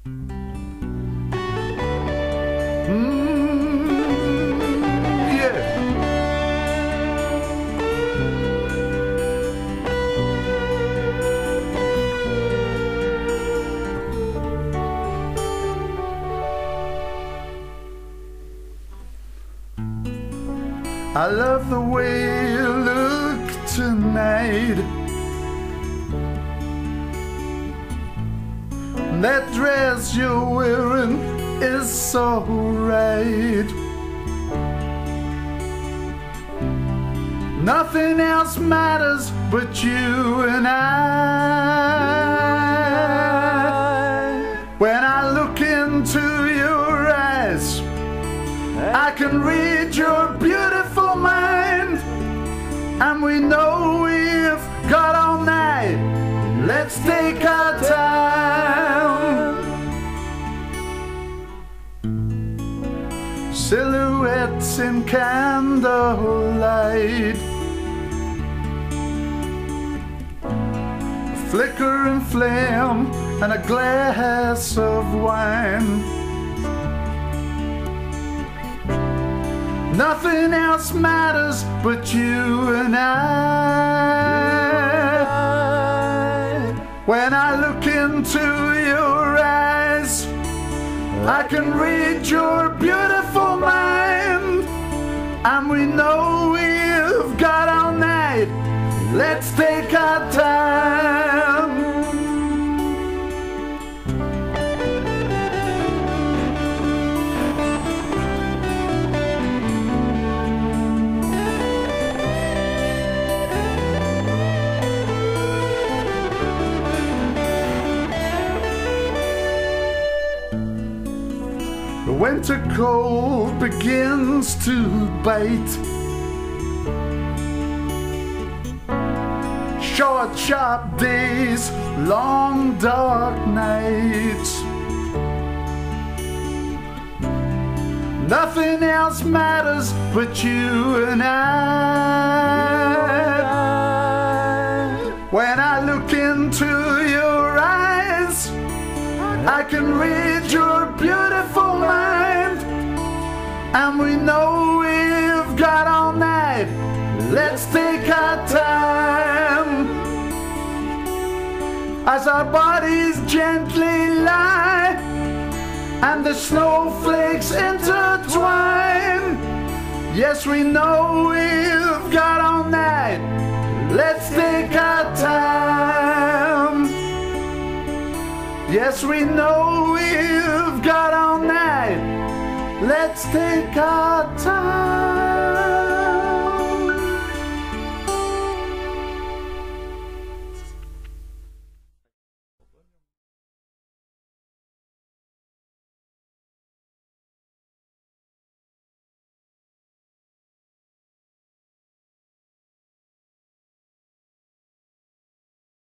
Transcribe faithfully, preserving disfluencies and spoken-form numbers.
I love the way you look tonight. That dress you're wearing is so right. Nothing else matters but you and I. When I look into your eyes, I can read your beautiful mind, and we know we've got all night. Let's take our time. Silhouettes in candlelight, flicker and flame and a glass of wine. Nothing else matters but you and I. When I look into your eyes, I can read your beautiful mind, and we know we've got all night. Let's take our time. The winter cold begins to bite. Short, sharp days, long, dark nights. Nothing else matters but you and I. When I look into your eyes, I can read your beautiful mind, and we know we've got all night. Let's take our time. As our bodies gently lie and the snowflakes intertwine, yes, we know we've got all night. Let's take our time. Yes, we know we've got all night. Let's take our time.